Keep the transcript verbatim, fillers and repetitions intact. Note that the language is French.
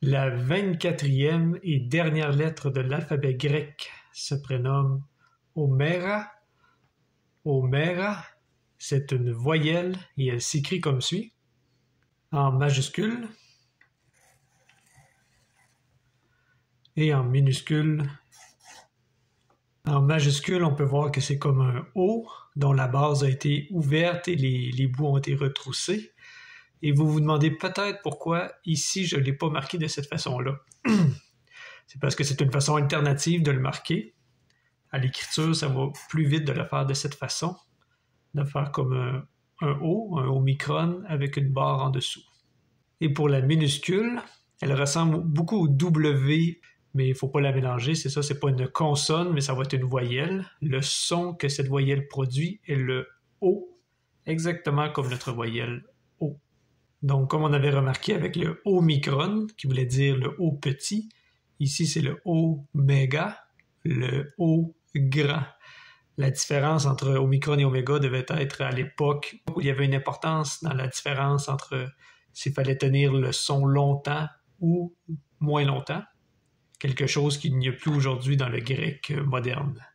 La vingt-quatrième et dernière lettre de l'alphabet grec se prénomme Omera. Omera, c'est une voyelle et elle s'écrit comme suit. En majuscule et en minuscule. En majuscule, on peut voir que c'est comme un O dont la base a été ouverte et les, les bouts ont été retroussés. Et vous vous demandez peut-être pourquoi ici je ne l'ai pas marqué de cette façon-là. C'est parce que c'est une façon alternative de le marquer. À l'écriture, ça va plus vite de le faire de cette façon, de faire comme un, un O, un omicron avec une barre en dessous. Et pour la minuscule, elle ressemble beaucoup au W, mais il ne faut pas la mélanger, c'est ça, c'est pas une consonne, mais ça va être une voyelle. Le son que cette voyelle produit est le O, exactement comme notre voyelle O. Donc, comme on avait remarqué avec le omicron, qui voulait dire le O petit, ici c'est le O méga, le O grand. La différence entre omicron et oméga devait être à l'époque où il y avait une importance dans la différence entre s'il fallait tenir le son longtemps ou moins longtemps, quelque chose qu'il n'y a plus aujourd'hui dans le grec moderne.